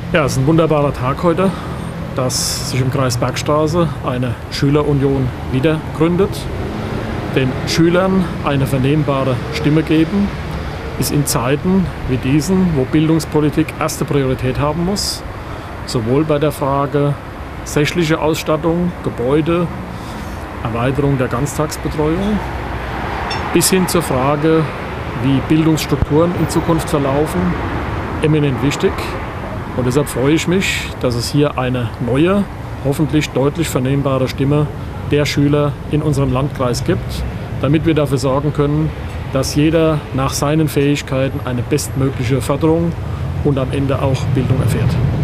Ja, es ist ein wunderbarer Tag heute, dass sich im Kreis Bergstraße eine Schülerunion wieder gründet. Den Schülern eine vernehmbare Stimme geben, ist in Zeiten wie diesen, wo Bildungspolitik erste Priorität haben muss, sowohl bei der Frage sächliche Ausstattung, Gebäude, Erweiterung der Ganztagsbetreuung, bis hin zur Frage, wie Bildungsstrukturen in Zukunft verlaufen, eminent wichtig. Und deshalb freue ich mich, dass es hier eine neue, hoffentlich deutlich vernehmbare Stimme der Schüler in unserem Landkreis gibt, damit wir dafür sorgen können, dass jeder nach seinen Fähigkeiten eine bestmögliche Förderung und am Ende auch Bildung erfährt.